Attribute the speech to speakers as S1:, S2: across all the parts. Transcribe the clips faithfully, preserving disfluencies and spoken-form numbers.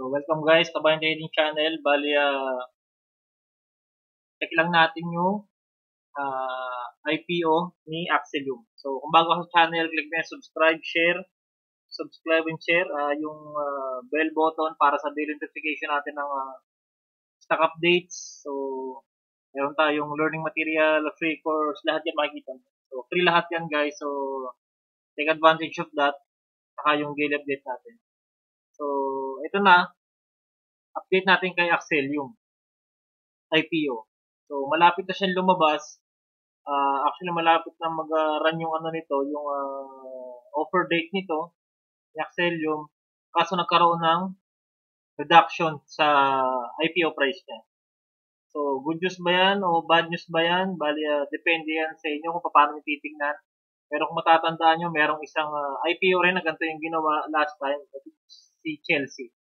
S1: So, welcome guys, Kabayan Trading Channel. Bali, uh, check lang natin yung uh, I P O ni Axelium. So, kung bago ka sa channel, click mo yung subscribe, share, subscribe and share, uh, yung uh, bell button para sa daily notification natin ng uh, stock updates. So, meron tayong learning material, free course, lahat yan makikita mo. So, free lahat yan guys. So, take advantage of that. Saka yung daily update natin. So, ito na. Update natin kay Axelium I P O. So, malapit na siyang lumabas. Uh, actually, malapit na mag-run yung ano nito, yung uh, offer date nito, yung Axelium. Kaso nagkaroon ng reduction sa I P O price niya. So, good news ba yan o bad news ba yan? Bali, uh, depende yan sa inyo kung paano nyo titignan. Pero kung matatandaan nyo, merong isang uh, I P O rin na ganito yung ginawa last time, si Chelsea.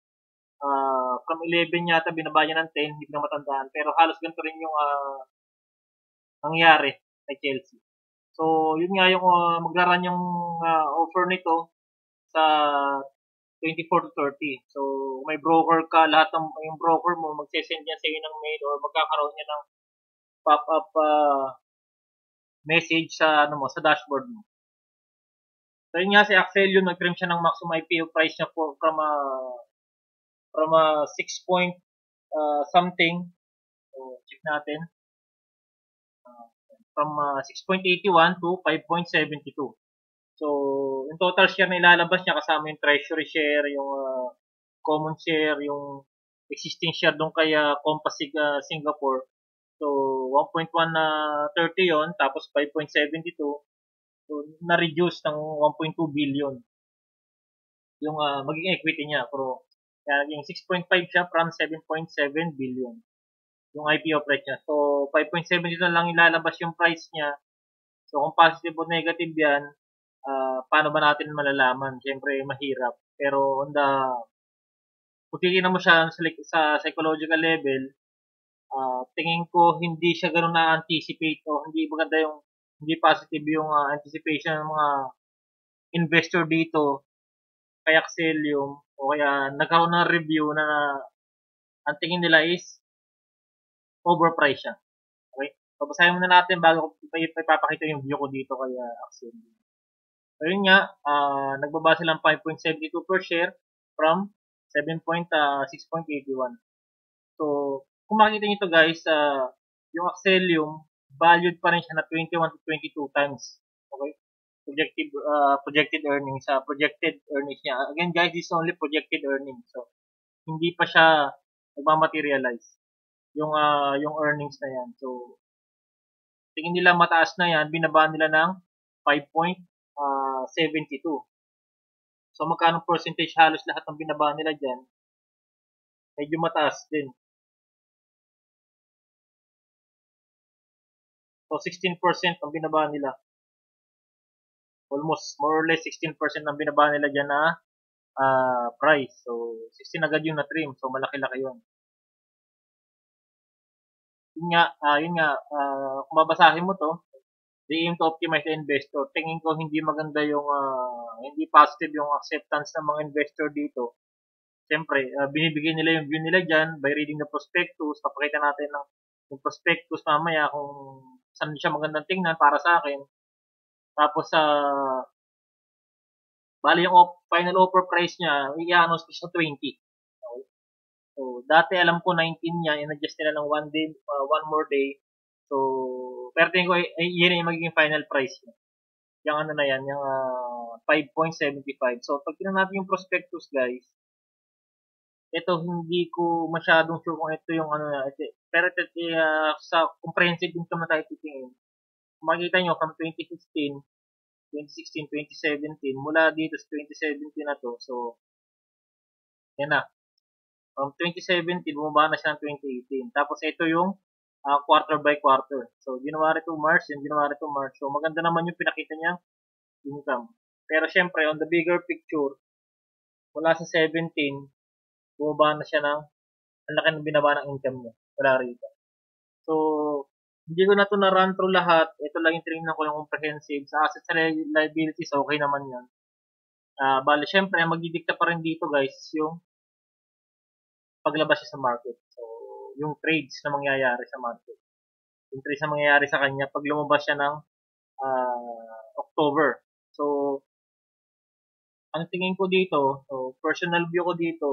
S1: Uh, from eleven yata, binaba niya ng ten, hindi ko na matandaan. Pero halos ganito rin yung uh, nangyari kay Chelsea. So, yun nga yung uh, magra-run yung uh, offer nito sa twenty-four to thirty. So, kung may broker ka, lahat ng yung broker mo, magsisend yan sa iyo ng mail or magkakaroon niya ng pop-up uh, message sa ano mo, sa dashboard mo. So, yun nga si Axelium, nag-trim siya ng maximum I P O price niya for, from uh, from uh, six point uh, something. So, check natin. Uh, from uh, six point eight one to five point seven two. So, yung total share na ilalabas niya kasama yung treasury share, yung uh, common share, yung existing share doon kay uh, Compass uh, Singapore. So, one point one na uh, thirty yon, tapos five point seven two. So, na-reduce ng one point two billion yung uh, maging equity niya. Pero, kaya naging six point five siya from seven point seven billion yung I P O price niya. So, five point seven two na lang ilalabas yung price niya. So, kung positive o negative yan, uh, paano ba natin malalaman? Siyempre, mahirap. Pero, on the, kung titignan mo siya sa, sa psychological level, uh, tingin ko hindi siya ganun na-anticipate o hindi maganda yung, hindi positive yung uh, anticipation ng mga investor dito kay Axelium o kaya nagkaroon ng review na, na ang tingin nila is overpriced siya. Okay? So, basahin muna natin bago ko ipapakita yung view ko dito kay uh, Axelium. So, yun nga, uh, nagbaba silang five point seven two per share from seven point six eight one. So, kung makikita nyo ito guys, uh, yung Axelium, valued pa rin siya na twenty-one to twenty-two times. Okay? Projected, uh, projected earnings, uh, projected earnings niya. Again guys, this is only projected earnings. So, hindi pa siya nagmamaterialize yung, uh, yung earnings na yan. So, tingin nila mataas na yan, binaba nila ng five point seven two. So, magkano percentage halos lahat ng binaba nila dyan? Medyo mataas din. So, sixteen percent ang binaba nila. Almost, more or less, sixteen percent ang binaba nila dyan na uh, price. So, sixteen agad yung na-trim. So, malaki-laki yun. Yun nga, uh, yun nga, uh, kung babasahin mo to, they aim to optimize the investor. Tingin ko hindi maganda yung, uh, hindi positive yung acceptance ng mga investor dito. Siyempre, uh, binibigyan nila yung view nila dyan by reading the prospectus. Papakita natin ng yung prospectus mamaya kung saan siya magandang tingnan para sa akin. Tapos, uh, bali yung op- final offer price niya, i-announce ko siya twenty. Okay? So, dati alam ko nineteen niya, in-adjust nila ng one day, uh, one more day. So, pero tingin ko, ay, yun yung magiging final price niya. Yung ano na yan, yung uh, five point seven five. So, pag tingnan natin yung prospectus, guys, ito hindi ko masyadong sure kung ito yung ano na. Pero ito, uh, sa comprehensive income na tayo titingin, makikita nyo from twenty fifteen, twenty sixteen, twenty seventeen, mula dito sa twenty seventeen na to, so, yan na. From twenty seventeen, bumaba na siya ng twenty eighteen. Tapos, ito yung uh, quarter by quarter. So, January to March, and January to March. So, maganda naman yung pinakita niyang income. Pero, syempre, on the bigger picture, mula sa seventeen, bumaba na siya ng, ang laki ng binaba ng income niya. Wala rito. So, hindi ko na ito na-run through lahat. Ito lang yung tinignan ko yung comprehensive. Sa assets and liabilities, okay naman yan. Uh, bali, syempre, magdidikta pa rin dito, guys, yung paglabas siya sa market. So, yung trades na mangyayari sa market. Yung trades na mangyayari sa kanya pag lumabas siya ng uh, October. So, ang tingin ko dito, so personal view ko dito,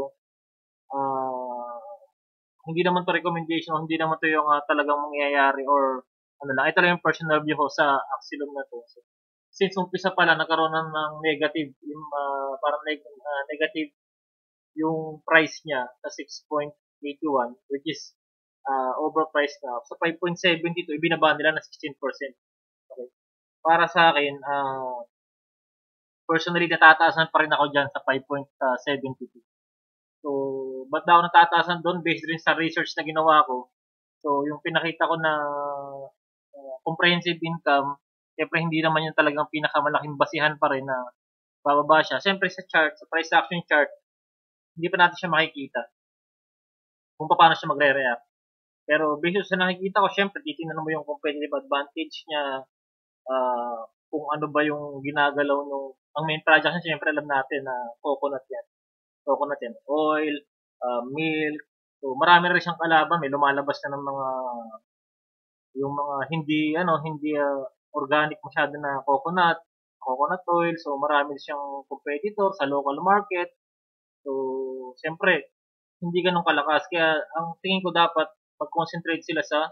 S1: uh, hindi naman to recommendation, hindi naman to yung uh, talagang mangyayari or ano lang, ito lang yung personal view ko sa Axilum na to. So, since umpisa pala, nagkaroon ng, ng negative, yung uh, parang neg- uh, negative yung price niya sa six point eight one, which is uh, overpriced na. Sa five point seven two, ibinaba nila na sixteen percent. Okay. Para sa akin, uh, personally, natataasan pa rin ako dyan sa five point seven two. So, ba't daw natataasan doon? Based rin sa research na ginawa ko. So, yung pinakita ko na uh, comprehensive income, siyempre hindi naman yung talagang pinakamalaking basihan pa rin na bababa siya. Siyempre sa chart, sa price action chart, hindi pa natin siya makikita kung paano siya magre-react. Pero based sa nakikita ko, siyempre, titingnan mo yung competitive advantage niya, uh, kung ano ba yung ginagalaw nung, ang main project niya, siyempre alam natin na coconut yan. Coconut yan, oil, uh, milk, so marami rin siyang kalaban, may lumalabas na ng mga, yung mga hindi, ano, hindi uh, organic masyado na coconut, coconut oil, so marami siyang competitor sa local market. So, siyempre, hindi ganun kalakas. Kaya, ang tingin ko dapat, mag-concentrate sila sa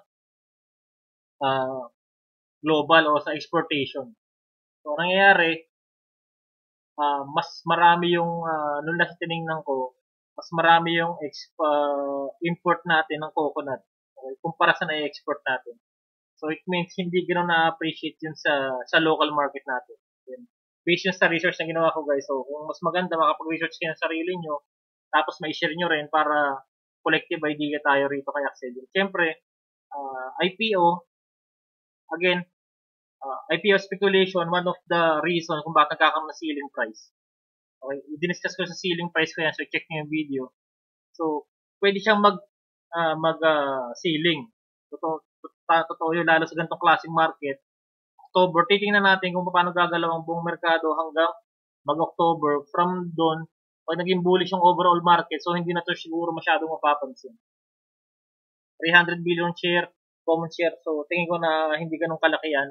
S1: uh, global o sa exportation. So, nangyayari, uh, mas marami yung, uh, nung last tinignan ko, mas marami yung exp, uh, import natin ng coconut. Okay? Kumpara sa na-export natin. So, it means hindi ganoon na-appreciate yun sa, sa local market natin. Yun. Based yun sa research na ginawa ko, guys. So, kung mas maganda, makapag-research kayo ng sarili nyo, tapos ma-share nyo rin para collective idea tayo rito kay Axelium. Siyempre, uh, I P O, again, uh, I P O speculation, one of the reason kung bakit nagkakaroon ng ceiling price. Okay, i-discuss ko sa ceiling price ko yan, so check nyo yung video. So, pwede siyang mag, uh, mag uh, ceiling. Totoo, totoo yun, lalo sa ganitong klaseng market. October, titingnan natin kung paano gagalaw ang buong merkado hanggang mag-October. From doon, pag naging bullish yung overall market, so hindi na to siguro masyadong mapapansin. three hundred billion share, common share, so tingin ko na hindi ganun kalaki yan.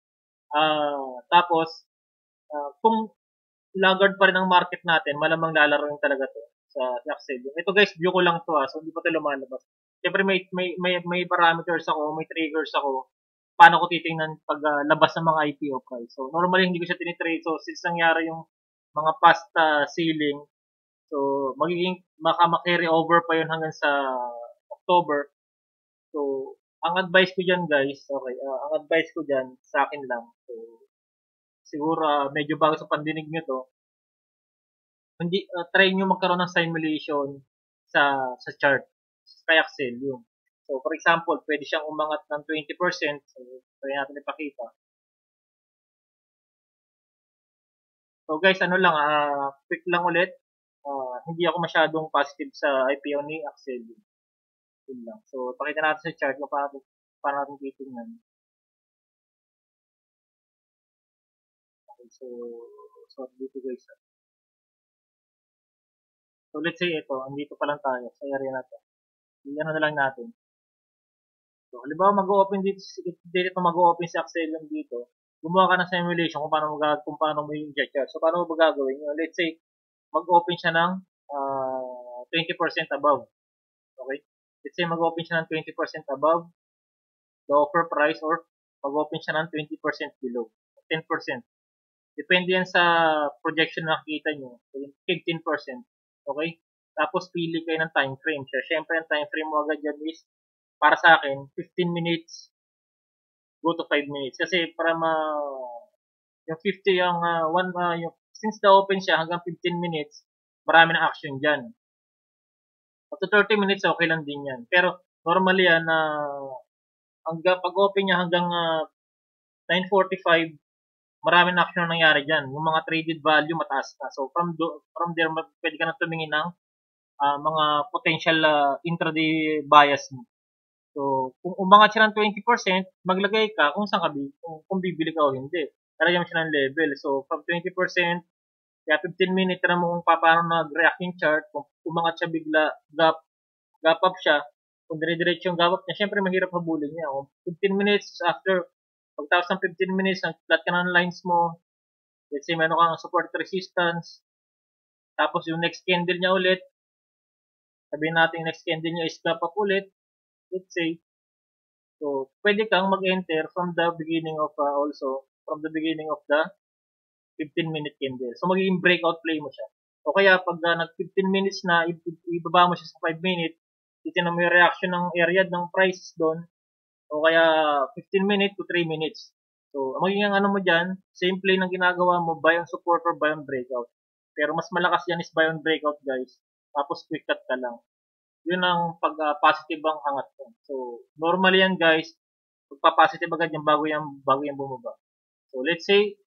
S1: Uh, tapos, uh, kung laggard pa rin ang market natin, malamang lalaro yung talaga to sa Axelium. Ito guys, view ko lang to ha, so hindi pa ito lumalabas. Siyempre may, may, may, may parameters ako, may triggers ako, paano ko titingnan pag uh, labas ng mga I P O price. So, normally hindi ko siya tinitrade. So, since nangyari yung mga past uh, ceiling, so, magiging, maka ma-carry over pa yun hanggang sa October. So, ang advice ko dyan guys, okay, uh, ang advice ko dyan, sa akin lang. So, siguro uh, medyo bago sa pandinig nyo to, hindi, uh, try nyo magkaroon ng simulation sa sa chart, sa Axelium. So, for example, pwede siyang umangat ng twenty percent. So, pwede natin ipakita. So, guys, ano lang, uh, quick lang ulit. Uh, hindi ako masyadong positive sa I P O ni Axelium. Yun lang. So, pakita natin sa chart kung paano, paano natin titingnan. Okay, so, so, dito guys. So, let's say ito, andito pa lang tayo sa area na to. Iyan na lang natin. So, halimbawa mag-open dito, dito mag-open si Axelium dito, gumawa ka ng simulation kung paano mo, kung paano mo yung chart. So, paano mo ba gagawin? Let's say, mag-open siya ng uh, twenty percent above. Okay? Let's say, mag-open siya ng twenty percent above the offer price or mag-open siya ng twenty percent below. ten percent. Depende yan sa projection na nakikita nyo. fifteen percent. Okay? Tapos, pili kayo ng time frame. So, syempre, ang time frame mo agad dyan is para sa akin, fifteen minutes, go to five minutes. Kasi para ma, yung fifty, yung, uh, one, uh, yung, since na-open siya hanggang fifteen minutes, marami na action dyan. Up to thirty minutes, okay lang din yan. Pero, normally yan, uh, hanggang, pag-open niya hanggang uh, nine forty-five, marami na action na nangyari dyan. Yung mga traded value, mataas na. So, from, do, from there, pwede ka na tumingin ng uh, mga potential uh, intraday bias mo. So, kung umangat siya ng twenty percent, maglagay ka kung saan ka bibili, kung, kung bibili ka o hindi. Talagyan mo siya ng level. So, from twenty percent, kaya fifteen minutes, tira mo kung paano nag-react yung chart. Kung umangat siya bigla, gap, gap up siya, kung dire-diretso yung gap up niya, syempre mahirap habulin niya. Kung fifteen minutes after, pagtapos ng fifteen minutes, nag-flat ka ng lines mo, let's say meron kang support resistance, tapos yung next candle niya ulit, sabihin natin next candle niya is gap up ulit, let's say, so pwede kang mag-enter from the beginning of uh, also, from the beginning of the fifteen minute candle. So magiging breakout play mo siya. O kaya pag uh, nag fifteen minutes na, ibaba mo siya sa five minutes, titignan mo yung reaction ng area ng price doon, o kaya fifteen minutes to three minutes. So, magiging ano mo dyan, same play ng ginagawa mo, buy on support or buy on breakout. Pero mas malakas yan is buy on breakout, guys. Tapos quick cut ka lang. Yun ang pag uh, positive ang angat ko. So, normally yan, guys, magpa-positive agad yung bago yan, bago yan bumaba. So, let's say,